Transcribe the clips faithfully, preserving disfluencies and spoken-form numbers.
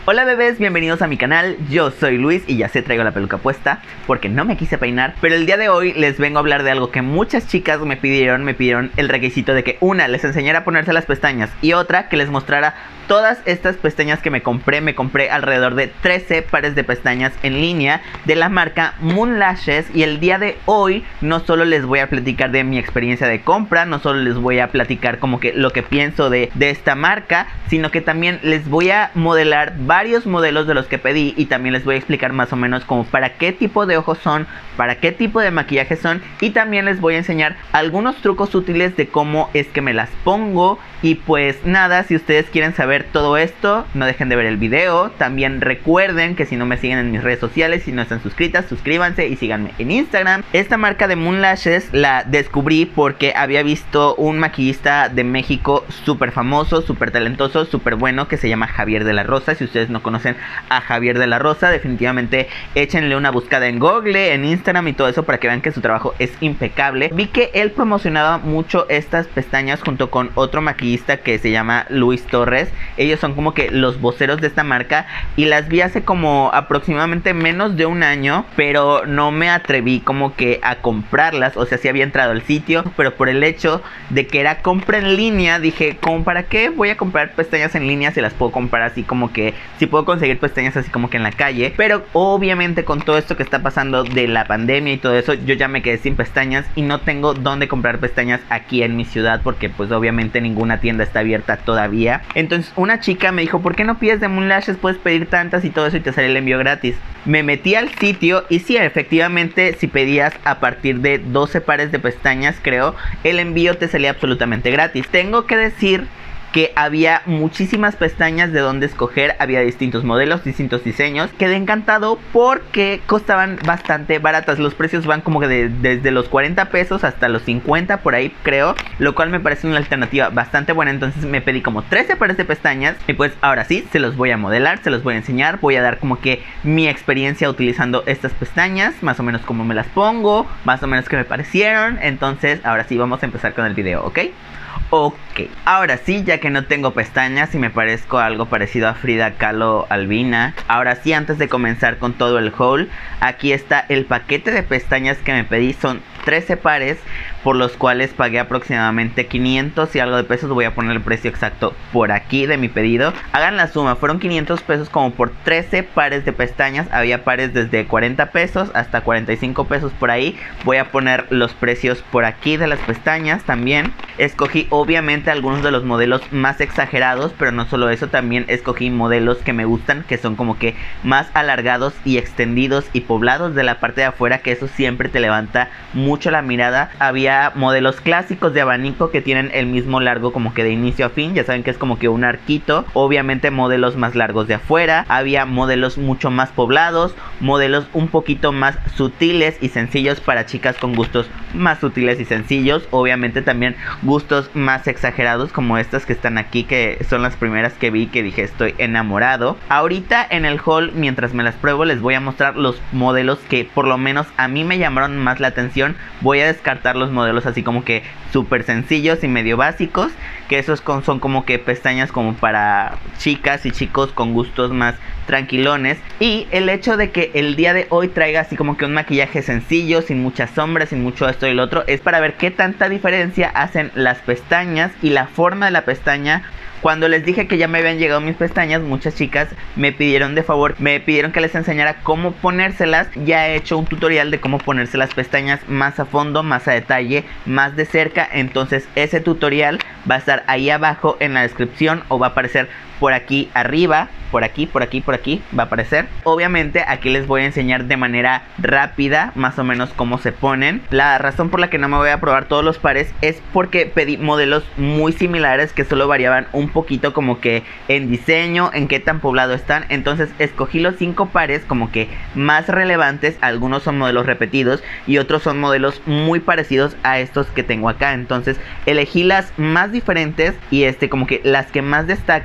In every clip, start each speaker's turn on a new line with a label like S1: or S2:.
S1: Hola bebés, bienvenidos a mi canal, yo soy Luis y ya sé traigo la peluca puesta porque no me quise peinar. Pero el día de hoy les vengo a hablar de algo que muchas chicas me pidieron, me pidieron el requisito de que una, les enseñara a ponerse las pestañas y otra, que les mostrara todas estas pestañas que me compré. Me compré alrededor de trece pares de pestañas en línea de la marca Moon Lashes. Y el día de hoy no solo les voy a platicar de mi experiencia de compra, no solo les voy a platicar como que lo que pienso de, de esta marca, sino que también les voy a modelar varios modelos de los que pedí y también les voy a explicar más o menos como para qué tipo de ojos son, para qué tipo de maquillaje son, y también les voy a enseñar algunos trucos útiles de cómo es que me las pongo. Y pues nada, si ustedes quieren saber todo esto, no dejen de ver el video. También recuerden que si no me siguen en mis redes sociales, si no están suscritas, suscríbanse y síganme en Instagram. Esta marca de Moon Lashes la descubrí porque había visto un maquillista de México súper famoso, súper talentoso, súper bueno, que se llama Javier de la Rosa. Si ustedes no conocen a Javier de la Rosa, definitivamente échenle una buscada en Google, en Instagram y todo eso para que vean que su trabajo es impecable. Vi que él promocionaba mucho estas pestañas junto con otro maquillista que se llama Luis Torres. Ellos son como que los voceros de esta marca y las vi hace como aproximadamente menos de un año, pero no me atreví como que a comprarlas. O sea, sí había entrado al sitio, pero por el hecho de que era compra en línea, dije, ¿cómo para qué voy a comprar pestañas en línea si las puedo comprar así como que, si puedo conseguir pestañas así como que en la calle? Pero obviamente con todo esto que está pasando de la pandemia y todo eso, yo ya me quedé sin pestañas y no tengo dónde comprar pestañas aquí en mi ciudad, porque pues obviamente ninguna tienda está abierta todavía. Entonces una chica me dijo, ¿por qué no pides de Moon Lashes? Puedes pedir tantas y todo eso y te sale el envío gratis. Me metí al sitio y sí, efectivamente, si pedías a partir de doce pares de pestañas, creo, el envío te salía absolutamente gratis. Tengo que decir que había muchísimas pestañas de donde escoger, había distintos modelos, distintos diseños. Quedé encantado porque costaban bastante baratas. Los precios van como que de, desde los cuarenta pesos hasta los cincuenta por ahí, creo, lo cual me parece una alternativa bastante buena. Entonces me pedí como trece pares de pestañas y pues ahora sí, se los voy a modelar, se los voy a enseñar. Voy a dar como que mi experiencia utilizando estas pestañas, más o menos cómo me las pongo, más o menos qué me parecieron. Entonces ahora sí, vamos a empezar con el video, ¿ok? Ok, ahora sí, ya que no tengo pestañas y me parezco algo parecido a Frida Kahlo Albina, ahora sí, antes de comenzar con todo el haul, aquí está el paquete de pestañas que me pedí. Son trece pares, por los cuales pagué aproximadamente quinientos y algo de pesos. Voy a poner el precio exacto por aquí de mi pedido. Hagan la suma, fueron quinientos pesos como por trece pares de pestañas. Había pares desde cuarenta pesos hasta cuarenta y cinco pesos por ahí. Voy a poner los precios por aquí de las pestañas también. Escogí obviamente algunos de los modelos más exagerados, pero no solo eso, también escogí modelos que me gustan, que son como que más alargados y extendidos y poblados de la parte de afuera, que eso siempre te levanta mucho la mirada. Había modelos clásicos de abanico que tienen el mismo largo como que de inicio a fin, ya saben que es como que un arquito. Obviamente modelos más largos de afuera. Había modelos mucho más poblados, modelos un poquito más sutiles y sencillos para chicas con gustos más sutiles y sencillos. Obviamente también gustos más exagerados como estas que están aquí, que son las primeras que vi que dije estoy enamorado. Ahorita en el haul, mientras me las pruebo, les voy a mostrar los modelos que por lo menos a mí me llamaron más la atención. Voy a descartar los modelos así como que súper sencillos y medio básicos, que esos con, son como que pestañas como para chicas y chicos con gustos más tranquilones. Y el hecho de que el día de hoy traiga así como que un maquillaje sencillo, sin muchas sombras, sin mucho esto y lo otro, es para ver qué tanta diferencia hacen las pestañas y la forma de la pestaña. Cuando les dije que ya me habían llegado mis pestañas, muchas chicas me pidieron de favor, me pidieron que les enseñara cómo ponérselas. Ya he hecho un tutorial de cómo ponerse las pestañas más a fondo, más a detalle, más de cerca. Entonces ese tutorial va a estar ahí abajo en la descripción, o va a aparecer por aquí arriba, por aquí, por aquí, por aquí va a aparecer. Obviamente aquí les voy a enseñar de manera rápida más o menos cómo se ponen. La razón por la que no me voy a probar todos los pares es porque pedí modelos muy similares que solo variaban un poquito como que en diseño, en qué tan poblado están. Entonces escogí los cinco pares como que más relevantes. Algunos son modelos repetidos y otros son modelos muy parecidos a estos que tengo acá. Entonces elegí las más diferentes y este como que las que más destacan aquí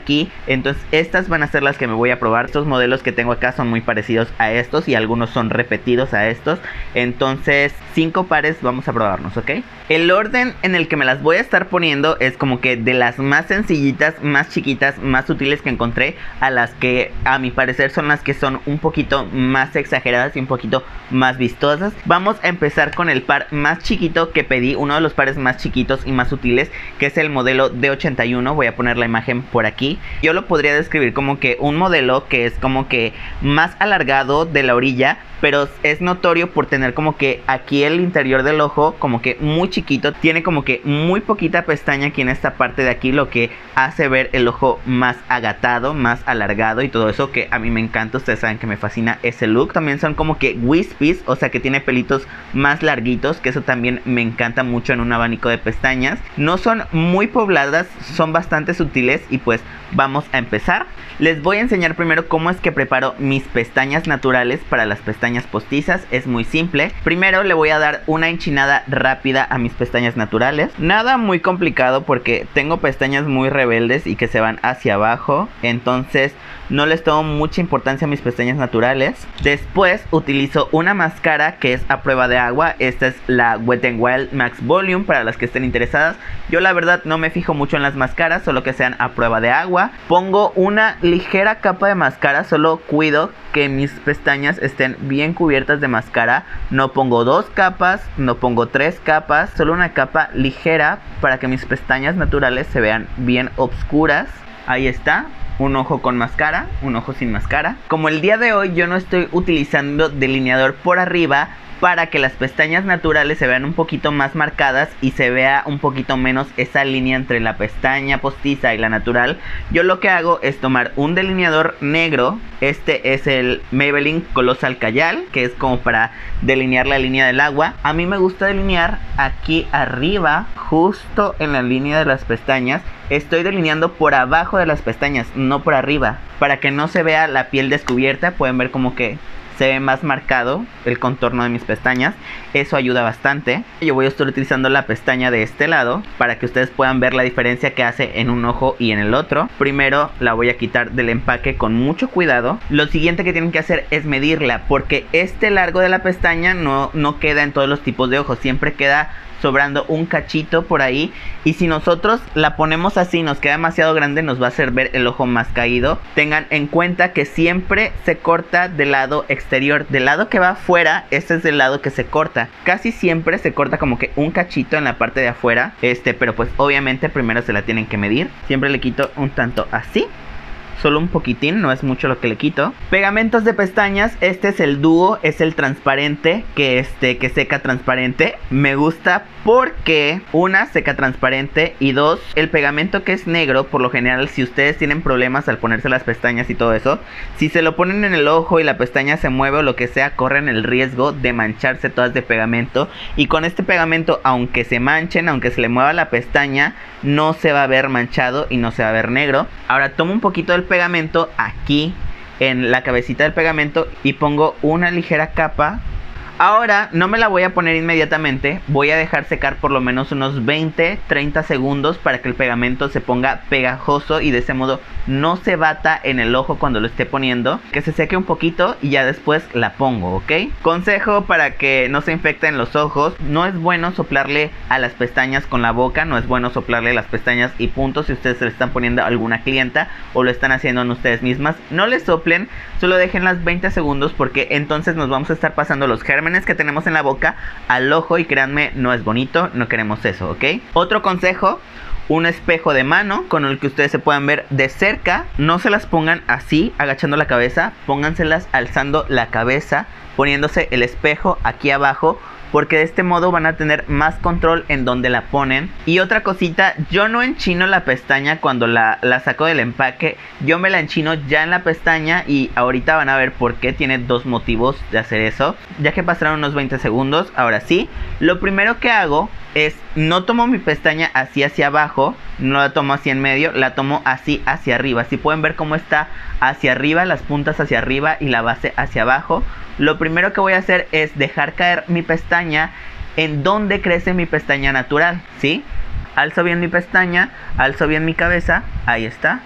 S1: aquí. Entonces estas van a ser las que me voy a probar. Estos modelos que tengo acá son muy parecidos a estos y algunos son repetidos a estos. Entonces cinco pares vamos a probarnos, ¿ok? El orden en el que me las voy a estar poniendo es como que de las más sencillitas, más chiquitas, más sutiles que encontré, a las que a mi parecer son las que son un poquito más exageradas y un poquito más vistosas. Vamos a empezar con el par más chiquito que pedí, uno de los pares más chiquitos y más sutiles, que es el modelo D ochenta y uno. Voy a poner la imagen por aquí. Yo lo podría describir como que un modelo que es como que más alargado de la orilla, pero es notorio por tener como que aquí el interior del ojo como que muy chiquito. Tiene como que muy poquita pestaña aquí en esta parte de aquí, lo que hace ver el ojo más agatado, más alargado y todo eso, que a mí me encanta. Ustedes saben que me fascina ese look. También son como que wispies, o sea que tiene pelitos más larguitos, que eso también me encanta mucho en un abanico de pestañas. No son muy pobladas, son bastante sutiles y pues vamos a empezar. Les voy a enseñar primero cómo es que preparo mis pestañas naturales para las pestañas postizas. Es muy simple. Primero le voy a dar una enchinada rápida a mis pestañas naturales. Nada muy complicado porque tengo pestañas muy rebeldes y que se van hacia abajo. Entonces no les tomo mucha importancia a mis pestañas naturales. Después utilizo una máscara que es a prueba de agua. Esta es la Wet n Wild Max Volume para las que estén interesadas. Yo la verdad no me fijo mucho en las máscaras, solo que sean a prueba de agua. Pongo una ligera capa de máscara, solo cuido que mis pestañas estén bien cubiertas de máscara. No pongo dos capas, no pongo tres capas, solo una capa ligera para que mis pestañas naturales se vean bien oscuras. Ahí está. Un ojo con máscara, un ojo sin máscara. Como el día de hoy yo no estoy utilizando delineador por arriba, para que las pestañas naturales se vean un poquito más marcadas y se vea un poquito menos esa línea entre la pestaña postiza y la natural, yo lo que hago es tomar un delineador negro. Este es el Maybelline Colossal Kajal, que es como para delinear la línea del agua. A mí me gusta delinear aquí arriba, justo en la línea de las pestañas. Estoy delineando por abajo de las pestañas, no por arriba, para que no se vea la piel descubierta. Pueden ver como que se ve más marcado el contorno de mis pestañas. Eso ayuda bastante. Yo voy a estar utilizando la pestaña de este lado para que ustedes puedan ver la diferencia que hace en un ojo y en el otro. Primero la voy a quitar del empaque con mucho cuidado. Lo siguiente que tienen que hacer es medirla, porque este largo de la pestaña no, no queda en todos los tipos de ojos. Siempre queda sobrando un cachito por ahí, y si nosotros la ponemos así, nos queda demasiado grande, nos va a hacer ver el ojo más caído. Tengan en cuenta que siempre se corta del lado exterior, del lado que va afuera. Este es el lado que se corta. Casi siempre se corta como que un cachito en la parte de afuera, este, pero pues obviamente primero se la tienen que medir. Siempre le quito un tanto así, solo un poquitín, no es mucho lo que le quito. Pegamentos de pestañas, este es el dúo, es el transparente, que este que seca transparente. Me gusta porque una, seca transparente, y dos, el pegamento que es negro, por lo general si ustedes tienen problemas al ponerse las pestañas y todo eso, si se lo ponen en el ojo y la pestaña se mueve o lo que sea, corren el riesgo de mancharse todas de pegamento. Y con este pegamento, aunque se manchen, aunque se le mueva la pestaña, no se va a ver manchado y no se va a ver negro. Ahora tomo un poquito del pegamento aquí en la cabecita del pegamento y pongo una ligera capa. Ahora no me la voy a poner inmediatamente, voy a dejar secar por lo menos unos veinte treinta segundos para que el pegamento se ponga pegajoso y de ese modo no se bata en el ojo cuando lo esté poniendo. Que se seque un poquito y ya después la pongo, ¿ok? Consejo para que no se infecten los ojos: no es bueno soplarle a las pestañas con la boca, no es bueno soplarle las pestañas y punto. Si ustedes se le están poniendo a alguna clienta o lo están haciendo en ustedes mismas, no le soplen, solo déjenlas veinte segundos, porque entonces nos vamos a estar pasando los gérmenes que tenemos en la boca al ojo y créanme, no es bonito, no queremos eso, ¿ok? Otro consejo: un espejo de mano con el que ustedes se puedan ver de cerca. No se las pongan así agachando la cabeza, pónganselas alzando la cabeza, poniéndose el espejo aquí abajo, porque de este modo van a tener más control en donde la ponen. Y otra cosita, yo no enchino la pestaña cuando la, la saco del empaque, yo me la enchino ya en la pestaña, y ahorita van a ver por qué. Tiene dos motivos de hacer eso. Ya que pasaron unos veinte segundos, ahora sí, lo primero que hago es, no tomo mi pestaña así hacia abajo, no la tomo así en medio, la tomo así hacia arriba. Si pueden ver cómo está hacia arriba, las puntas hacia arriba y la base hacia abajo. Lo primero que voy a hacer es dejar caer mi pestaña en donde crece mi pestaña natural, ¿sí? Alzo bien mi pestaña, alzo bien mi cabeza, ahí está.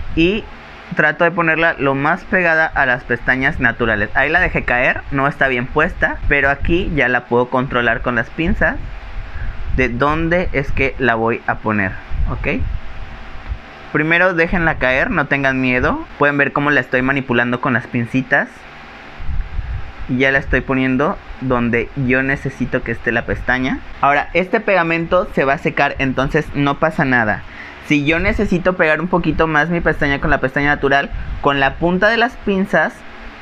S1: y trato de ponerla lo más pegada a las pestañas naturales. Ahí la dejé caer, no está bien puesta, pero aquí ya la puedo controlar con las pinzas de dónde es que la voy a poner, ¿ok? Primero déjenla caer, no tengan miedo. Pueden ver cómo la estoy manipulando con las pincitas. Y ya la estoy poniendo donde yo necesito que esté la pestaña. Ahora, este pegamento se va a secar, entonces no pasa nada. Si yo necesito pegar un poquito más mi pestaña con la pestaña natural, con la punta de las pinzas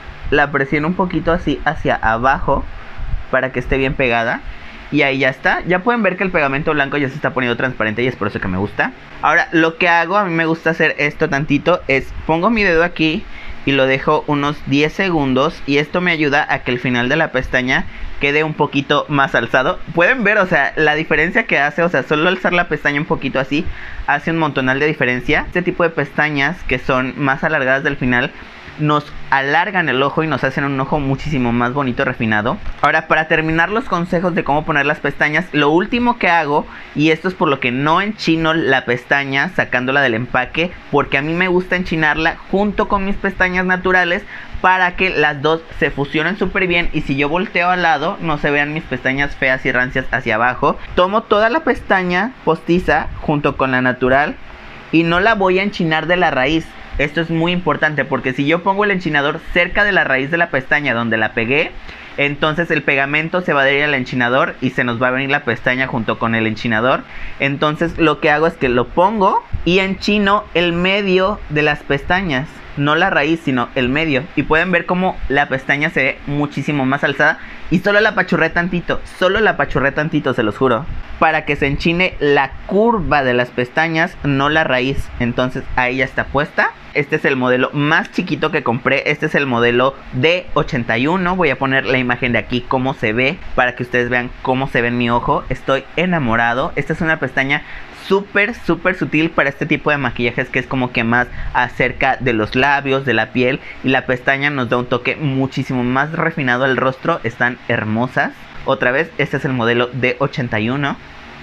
S1: la presiono un poquito así hacia abajo para que esté bien pegada. Y ahí ya está. Ya pueden ver que el pegamento blanco ya se está poniendo transparente y es por eso que me gusta. Ahora, lo que hago, a mí me gusta hacer esto tantito, es pongo mi dedo aquí y lo dejo unos diez segundos. Y esto me ayuda a que el final de la pestaña quede un poquito más alzado. Pueden ver, o sea, la diferencia que hace. O sea, solo alzar la pestaña un poquito así hace un montonal de diferencia. Este tipo de pestañas que son más alargadas del final nos alargan el ojo y nos hacen un ojo muchísimo más bonito, refinado. Ahora, para terminar los consejos de cómo poner las pestañas, lo último que hago, y esto es por lo que no enchino la pestaña sacándola del empaque, porque a mí me gusta enchinarla junto con mis pestañas naturales para que las dos se fusionen súper bien. Y si yo volteo al lado, no se vean mis pestañas feas y rancias hacia abajo. Tomo toda la pestaña postiza junto con la natural y no la voy a enchinar de la raíz. Esto es muy importante porque si yo pongo el enchinador cerca de la raíz de la pestaña donde la pegué, entonces el pegamento se va a ir al enchinador y se nos va a venir la pestaña junto con el enchinador. Entonces lo que hago es que lo pongo y enchino el medio de las pestañas. No la raíz, sino el medio. Y pueden ver cómo la pestaña se ve muchísimo más alzada. Y solo la apachurré tantito. Solo la apachurré tantito, se los juro. Para que se enchine la curva de las pestañas, no la raíz. Entonces ahí ya está puesta. Este es el modelo más chiquito que compré. Este es el modelo D ochenta y uno. Voy a poner la imagen de aquí, cómo se ve, para que ustedes vean cómo se ve en mi ojo. Estoy enamorado. Esta es una pestaña súper, súper sutil para este tipo de maquillajes que es como que más acerca de los labios, de la piel. Y la pestaña nos da un toque muchísimo más refinado al rostro. Están hermosas. Otra vez, este es el modelo D ochenta y uno.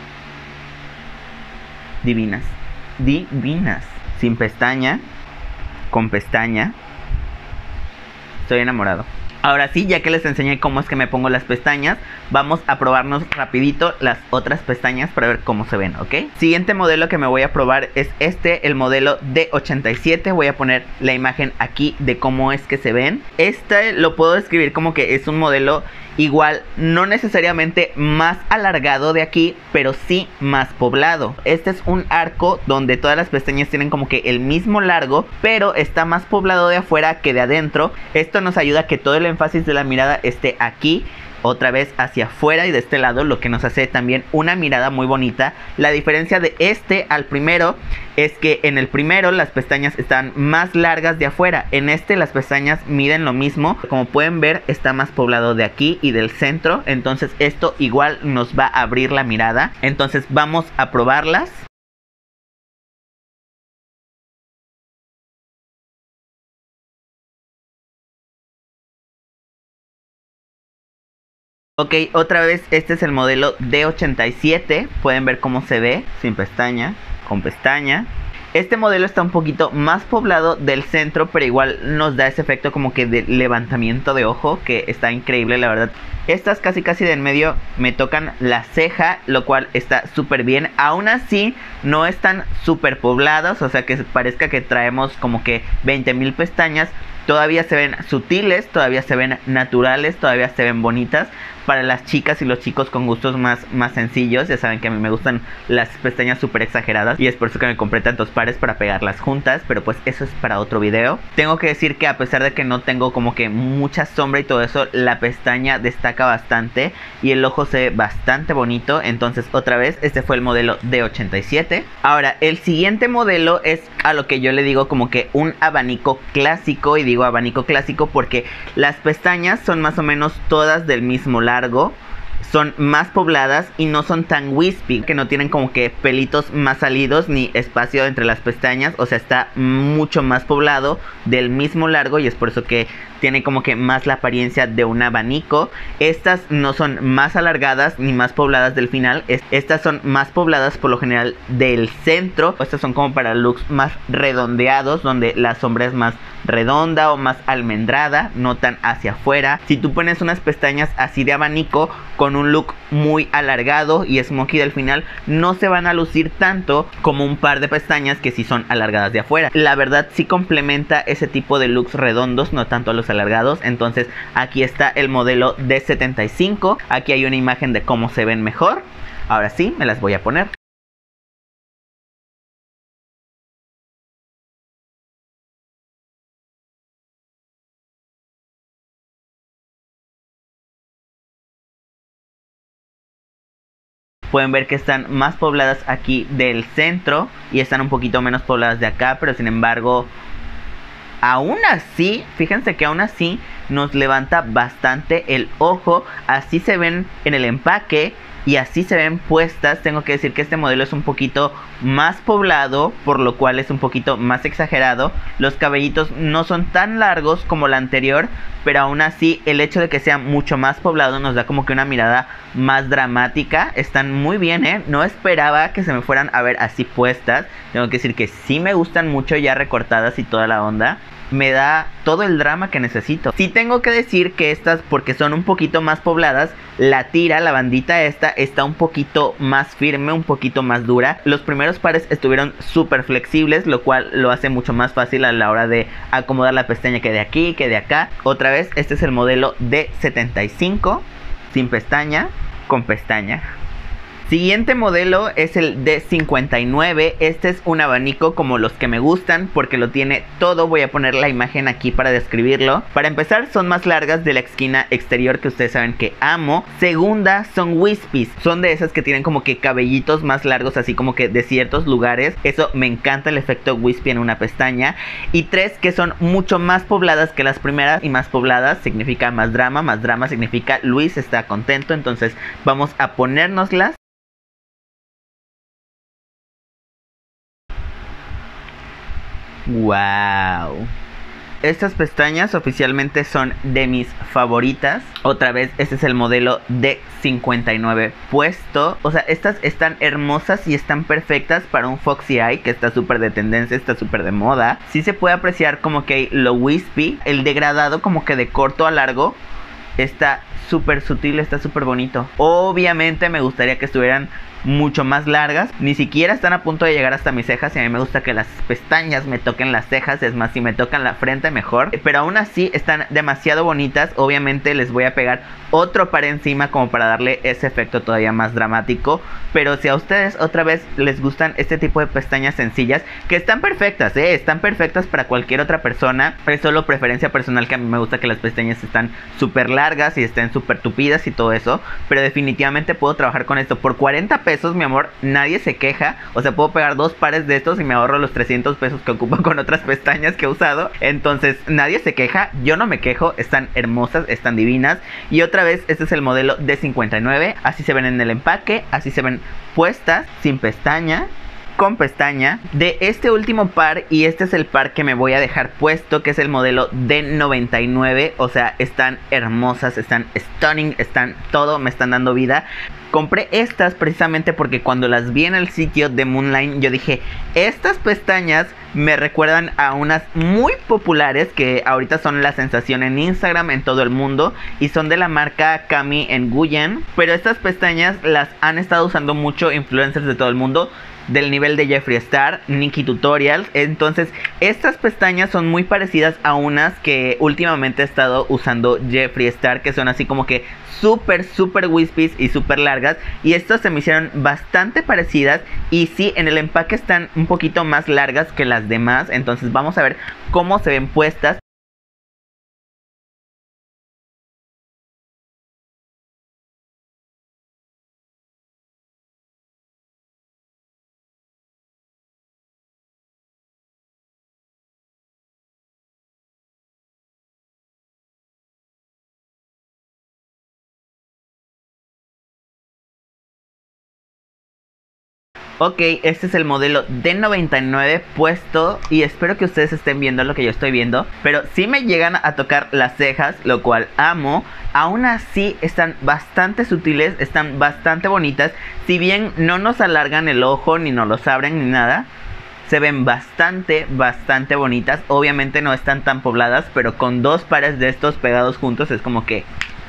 S1: Divinas. Divinas. Sin pestaña. Con pestaña. Estoy enamorado. Ahora sí, ya que les enseñé cómo es que me pongo las pestañas, vamos a probarnos rapidito las otras pestañas para ver cómo se ven, ¿ok? Siguiente modelo que me voy a probar es este, el modelo D ochenta y siete. Voy a poner la imagen aquí de cómo es que se ven. Este lo puedo describir como que es un modelo igual, no necesariamente más alargado de aquí, pero sí más poblado. Este es un arco donde todas las pestañas tienen como que el mismo largo, pero está más poblado de afuera que de adentro. Esto nos ayuda a que todo el énfasis de la mirada esté aquí, otra vez hacia afuera y de este lado, lo que nos hace también una mirada muy bonita. La diferencia de este al primero es que en el primero las pestañas están más largas de afuera. En este las pestañas miden lo mismo. Como pueden ver, está más poblado de aquí y del centro. Entonces esto igual nos va a abrir la mirada. Entonces vamos a probarlas. Ok, otra vez este es el modelo D ochenta y siete. Pueden ver cómo se ve, sin pestaña, con pestaña. Este modelo está un poquito más poblado del centro, pero igual nos da ese efecto como que de levantamiento de ojo, que está increíble, la verdad. Estas casi casi de en medio me tocan la ceja, lo cual está súper bien. Aún así no están súper pobladas, o sea que parezca que traemos como que veinte mil pestañas. Todavía se ven sutiles, todavía se ven naturales, todavía se ven bonitas. Para las chicas y los chicos con gustos más, más sencillos, ya saben que a mí me gustan las pestañas súper exageradas y es por eso que me compré tantos pares para pegarlas juntas, pero pues eso es para otro video. Tengo que decir que a pesar de que no tengo como que mucha sombra y todo eso, la pestaña destaca bastante y el ojo se ve bastante bonito. Entonces otra vez, este fue el modelo D ochenta y siete. Ahora, el siguiente modelo es a lo que yo le digo como que un abanico clásico, y digo abanico clásico porque las pestañas son más o menos todas del mismo largo. son más pobladas y no son tan wispy, que no tienen como que pelitos más salidos ni espacio entre las pestañas, o sea, está mucho más poblado, del mismo largo, y es por eso que tiene como que más la apariencia de un abanico. Estas no son más alargadas ni más pobladas del final, estas son más pobladas por lo general del centro. Estas son como para looks más redondeados, donde la sombra es más redonda o más almendrada, no tan hacia afuera. Si tú pones unas pestañas así de abanico con un look muy alargado y smoky del final, no se van a lucir tanto como un par de pestañas que sí son alargadas de afuera. La verdad sí complementa ese tipo de looks redondos, no tanto a los alargados. Entonces aquí está el modelo D setenta y cinco. Aquí hay una imagen de cómo se ven mejor. Ahora sí, me las voy a poner. Pueden ver que están más pobladas aquí del centro y están un poquito menos pobladas de acá, pero sin embargo, aún así, fíjense que aún así nos levanta bastante el ojo. Así se ven en el empaque y así se ven puestas. Tengo que decir que este modelo es un poquito más poblado, por lo cual es un poquito más exagerado. Los cabellitos no son tan largos como la anterior, pero aún así el hecho de que sea mucho más poblado nos da como que una mirada más dramática. Están muy bien, ¿eh? No esperaba que se me fueran a ver así puestas. Tengo que decir que sí me gustan mucho ya recortadas y toda la onda. Me da todo el drama que necesito. Sí tengo que decir que estas, porque son un poquito más pobladas, la tira, la bandita esta, está un poquito más firme, un poquito más dura. Los primeros pares estuvieron súper flexibles, lo cual lo hace mucho más fácil a la hora de acomodar la pestaña, que de aquí, que de acá. Otra vez, este es el modelo D setenta y cinco, sin pestaña, con pestaña. Siguiente modelo es el D cincuenta y nueve. Este es un abanico como los que me gustan, porque lo tiene todo. Voy a poner la imagen aquí para describirlo. Para empezar, son más largas de la esquina exterior, que ustedes saben que amo. Segunda, son wispies. Son de esas que tienen como que cabellitos más largos, así como que de ciertos lugares. Eso me encanta, el efecto wispy en una pestaña. Y tres, que son mucho más pobladas que las primeras. Y más pobladas significa más drama. Más drama significa Luis está contento. Entonces vamos a ponérnoslas. Wow. Estas pestañas oficialmente son de mis favoritas. Otra vez, este es el modelo D cincuenta y nueve puesto. O sea, estas están hermosas y están perfectas para un Foxy Eye, que está súper de tendencia, está súper de moda. Sí se puede apreciar como que lo wispy, el degradado como que de corto a largo. Está súper sutil, está súper bonito. Obviamente me gustaría que estuvieran mucho más largas. Ni siquiera están a punto de llegar hasta mis cejas, y a mí me gusta que las pestañas me toquen las cejas. Es más, si me tocan la frente mejor. Pero aún así están demasiado bonitas. Obviamente les voy a pegar otro par encima como para darle ese efecto todavía más dramático. Pero si a ustedes otra vez les gustan este tipo de pestañas sencillas, que están perfectas, ¿eh? Están perfectas para cualquier otra persona. Es solo preferencia personal, que a mí me gusta que las pestañas están súper largas y estén súper tupidas y todo eso. Pero definitivamente puedo trabajar con esto por cuarenta pesos. Mi amor, nadie se queja. O sea, puedo pegar dos pares de estos y me ahorro los trescientos pesos que ocupo con otras pestañas que he usado. Entonces nadie se queja, yo no me quejo. Están hermosas, están divinas. Y otra vez, este es el modelo D cincuenta y nueve. Así se ven en el empaque, así se ven puestas, sin pestaña, con pestaña. De este último par, y este es el par que me voy a dejar puesto, que es el modelo D noventa y nueve. O sea, están hermosas, están stunning, están todo, me están dando vida. Compré estas precisamente porque cuando las vi en el sitio de Moonline, yo dije, estas pestañas me recuerdan a unas muy populares que ahorita son la sensación en Instagram en todo el mundo, y son de la marca Cami Nguyen. Pero estas pestañas las han estado usando mucho influencers de todo el mundo, del nivel de Jeffree Star, Nikki Tutorials. Entonces estas pestañas son muy parecidas a unas que últimamente he estado usando Jeffree Star, que son así como que súper súper wispies y súper largas. Y estas se me hicieron bastante parecidas, y sí, en el empaque están un poquito más largas que las demás. Entonces vamos a ver cómo se ven puestas. Ok, este es el modelo D noventa y nueve puesto y espero que ustedes estén viendo lo que yo estoy viendo. Pero sí me llegan a tocar las cejas, lo cual amo. Aún así están bastante sutiles, están bastante bonitas. Si bien no nos alargan el ojo, ni nos los abren, ni nada, se ven bastante, bastante bonitas. Obviamente no están tan pobladas, pero con dos pares de estos pegados juntos es como que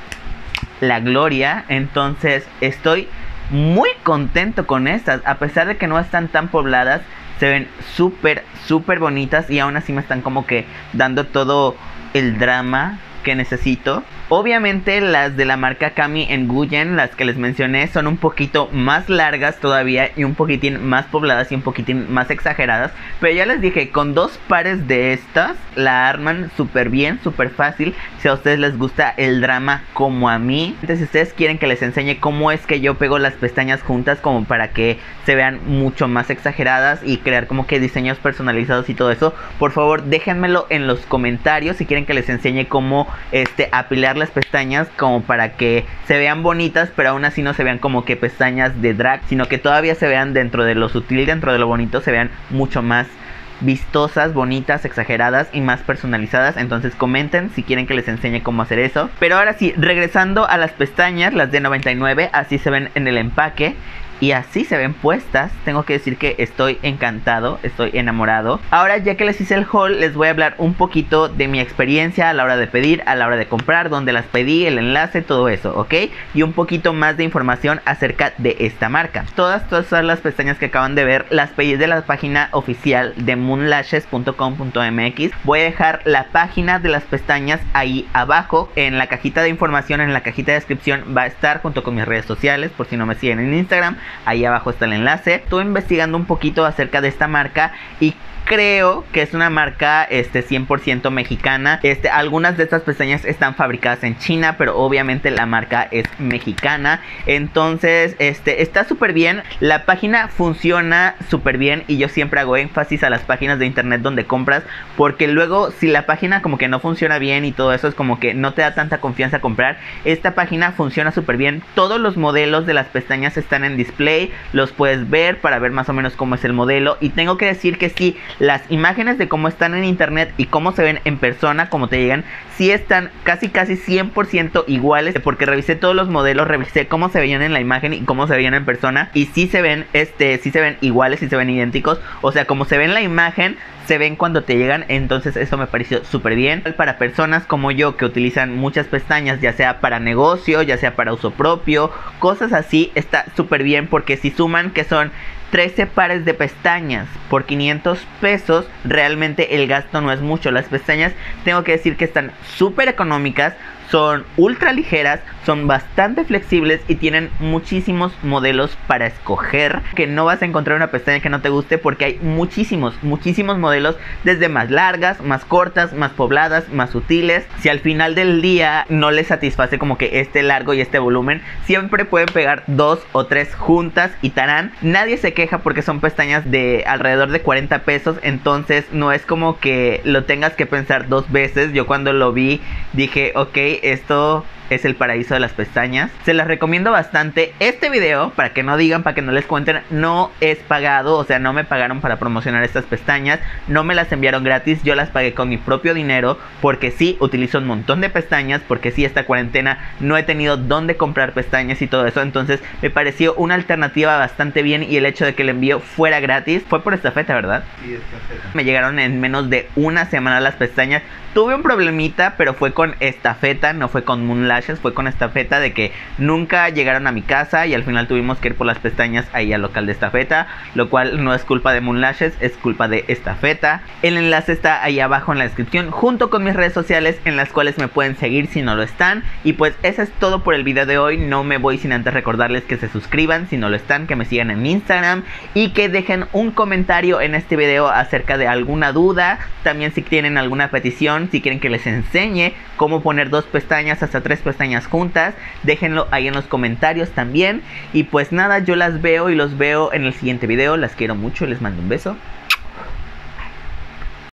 S1: la gloria. Entonces estoy muy contento con estas, a pesar de que no están tan pobladas, se ven súper, súper bonitas y aún así me están como que dando todo el drama que necesito. Obviamente las de la marca Cami Nguyen, las que les mencioné, son un poquito más largas todavía y un poquitín más pobladas y un poquitín más exageradas. Pero ya les dije, con dos pares de estas la arman súper bien, súper fácil. Si a ustedes les gusta el drama como a mí. Entonces, si ustedes quieren que les enseñe cómo es que yo pego las pestañas juntas como para que se vean mucho más exageradas y crear como que diseños personalizados y todo eso, por favor déjenmelo en los comentarios si quieren que les enseñe cómo este apilar las pestañas como para que se vean bonitas, pero aún así no se vean como que pestañas de drag, sino que todavía se vean dentro de lo sutil, dentro de lo bonito, se vean mucho más vistosas, bonitas, exageradas y más personalizadas. Entonces comenten si quieren que les enseñe cómo hacer eso. Pero ahora sí, regresando a las pestañas, las de noventa y nueve, así se ven en el empaque. Y así se ven puestas. Tengo que decir que estoy encantado, estoy enamorado. Ahora, ya que les hice el haul, les voy a hablar un poquito de mi experiencia a la hora de pedir, a la hora de comprar, dónde las pedí, el enlace, todo eso, ¿ok? Y un poquito más de información acerca de esta marca. Todas, todas, todas las pestañas que acaban de ver las pedí de la página oficial de moon lashes punto com punto m x. Voy a dejar la página de las pestañas ahí abajo. En la cajita de información, en la cajita de descripción va a estar junto con mis redes sociales, por si no me siguen en Instagram. Ahí abajo está el enlace. Estuve investigando un poquito acerca de esta marca y creo que es una marca este, cien por ciento mexicana. Este, algunas de estas pestañas están fabricadas en China, pero obviamente la marca es mexicana. Entonces este, está súper bien. La página funciona súper bien y yo siempre hago énfasis a las páginas de internet donde compras, porque luego si la página como que no funciona bien y todo eso, es como que no te da tanta confianza comprar. Esta página funciona súper bien. Todos los modelos de las pestañas están en display, los puedes ver para ver más o menos cómo es el modelo. Y tengo que decir que sí, las imágenes de cómo están en internet y cómo se ven en persona, como te llegan, sí están casi casi cien por ciento iguales, porque revisé todos los modelos, revisé cómo se veían en la imagen y cómo se veían en persona, y sí se ven, este, sí se ven iguales, sí se ven idénticos. O sea, como se ve en la imagen, se ven cuando te llegan. Entonces eso me pareció súper bien. Para personas como yo que utilizan muchas pestañas, ya sea para negocio, ya sea para uso propio, cosas así, está súper bien, porque si suman que son trece pares de pestañas por quinientos pesos, realmente el gasto no es mucho. Las pestañas, tengo que decir que están súper económicas, son ultra ligeras, son bastante flexibles y tienen muchísimos modelos para escoger. Que no vas a encontrar una pestaña que no te guste, porque hay muchísimos, muchísimos modelos, desde más largas, más cortas, más pobladas, más sutiles. Si al final del día no les satisface como que este largo y este volumen, siempre pueden pegar dos o tres juntas y tarán. Nadie se queja porque son pestañas de alrededor de cuarenta pesos, entonces no es como que lo tengas que pensar dos veces. Yo cuando lo vi dije, ok, esto es el paraíso de las pestañas. Se las recomiendo bastante. Este video, para que no digan, para que no les cuenten, no es pagado. O sea, no me pagaron para promocionar estas pestañas, no me las enviaron gratis, yo las pagué con mi propio dinero, porque sí, utilizo un montón de pestañas, porque sí, esta cuarentena no he tenido dónde comprar pestañas y todo eso. Entonces me pareció una alternativa bastante bien, y el hecho de que el envío fuera gratis, fue por estafeta, ¿verdad?
S2: Sí, estafeta.
S1: Me llegaron en menos de una semana las pestañas. Tuve un problemita, pero fue con estafeta, no fue con Moon Lashes, fue con estafeta, de que nunca llegaron a mi casa y al final tuvimos que ir por las pestañas ahí al local de estafeta, lo cual no es culpa de Moon Lashes, es culpa de estafeta. El enlace está ahí abajo en la descripción, junto con mis redes sociales, en las cuales me pueden seguir si no lo están. Y pues eso es todo por el video de hoy. No me voy sin antes recordarles que se suscriban si no lo están, que me sigan en Instagram y que dejen un comentario en este video acerca de alguna duda. También si tienen alguna petición, si quieren que les enseñe cómo poner dos pestañas hasta tres pestañas juntas, déjenlo ahí en los comentarios también. Y pues nada, yo las veo y los veo en el siguiente video. Las quiero mucho, les mando un beso.